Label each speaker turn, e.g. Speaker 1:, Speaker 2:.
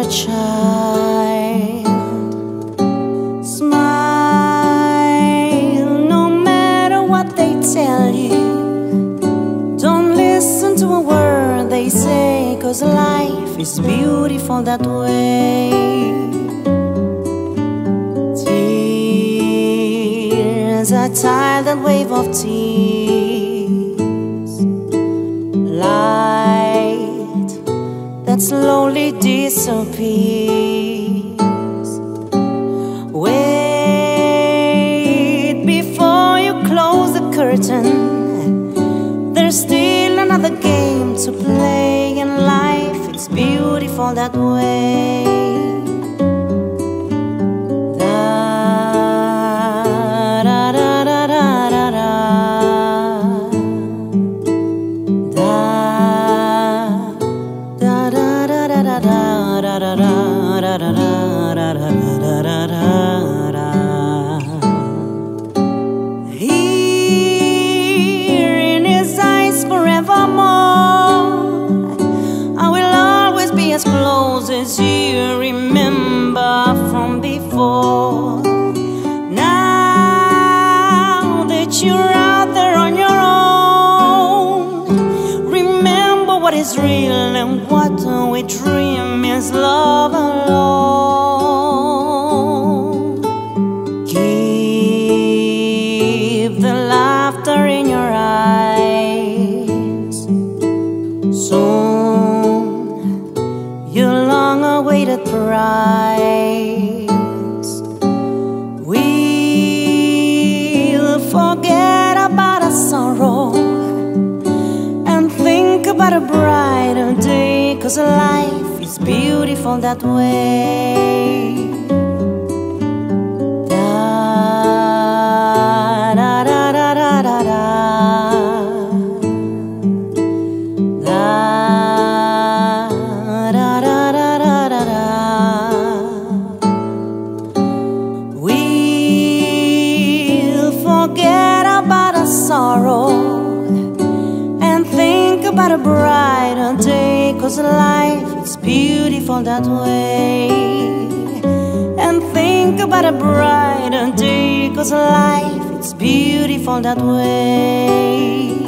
Speaker 1: child. Smile no matter what they tell you. Don't listen to a word they say, 'cause life is beautiful that way. Tears are tidal wave of tears. Light that slowly disappears. Wait before you close the curtain. There's still another game to play, and life is beautiful that way. Here in his eyes forevermore, I will always be as close as you remember from before. Now that you're out there on your own, remember what is real and what we dream is love alone. Keep the laughter in your eyes. Soon your long-awaited prize we'll forget about our sorrow and think about a brighter day, 'cause life is beautiful that way. Da da da da da da da da da da da da da. We'll forget about our sorrow and think about a brighter day, 'cause life is beautiful that way. And think about a brighter day, 'cause life is beautiful that way.